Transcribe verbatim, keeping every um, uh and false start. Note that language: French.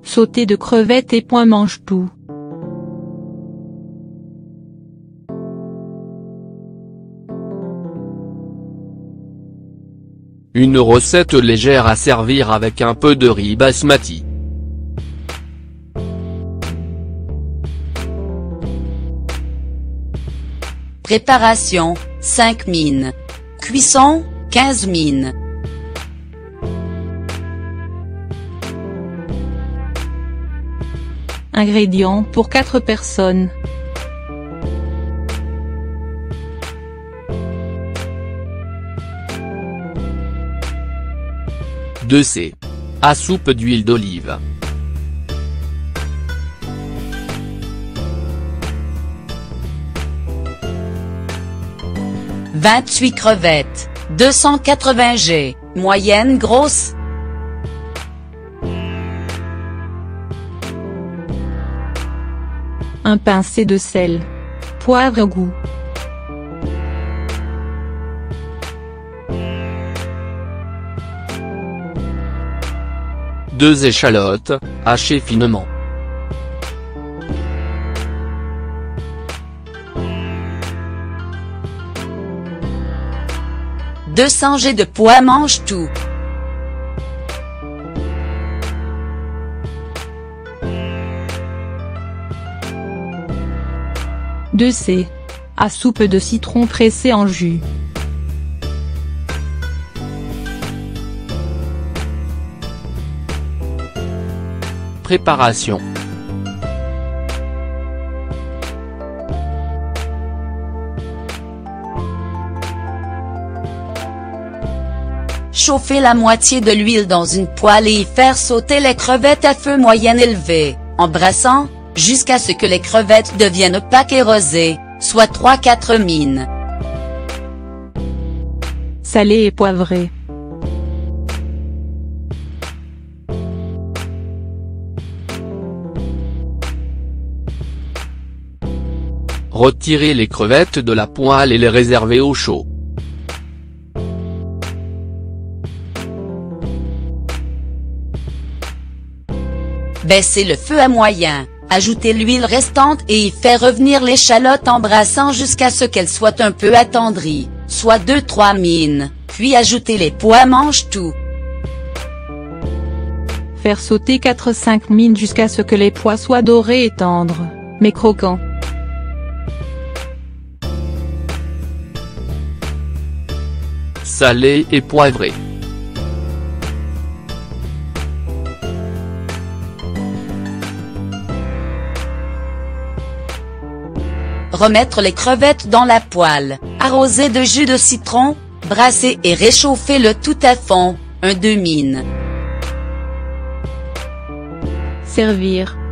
Sauté de crevettes et pois mange-tout. Une recette légère à servir avec un peu de riz basmati. Préparation, cinq min. Cuisson, quinze min. Ingrédients pour quatre personnes. deux C. À soupe d'huile d'olive. vingt-huit crevettes, deux cent quatre-vingts grammes, moyenne grosse. Un pincé de sel. Poivre au goût. deux échalotes, hachées finement. deux cents grammes de pois mange-tout. deux C. À soupe de citron pressé en jus. Préparation. Chauffer la moitié de l'huile dans une poêle et y faire sauter les crevettes à feu moyen élevé, en brassant, jusqu'à ce que les crevettes deviennent opaques et rosées, soit trois à quatre min. Salé et poivré. Retirez les crevettes de la poêle et les réserver au chaud. Baissez le feu à moyen, ajoutez l'huile restante et y faire revenir l'échalote en brassant jusqu'à ce qu'elle soit un peu attendrie, soit deux à trois min, puis ajoutez les pois mange-tout. Faire sauter quatre à cinq min jusqu'à ce que les pois soient dorés et tendres, mais croquants. Salé et poivré. Remettre les crevettes dans la poêle, arroser de jus de citron, brasser et réchauffer le tout à fond, un à deux min. Servir.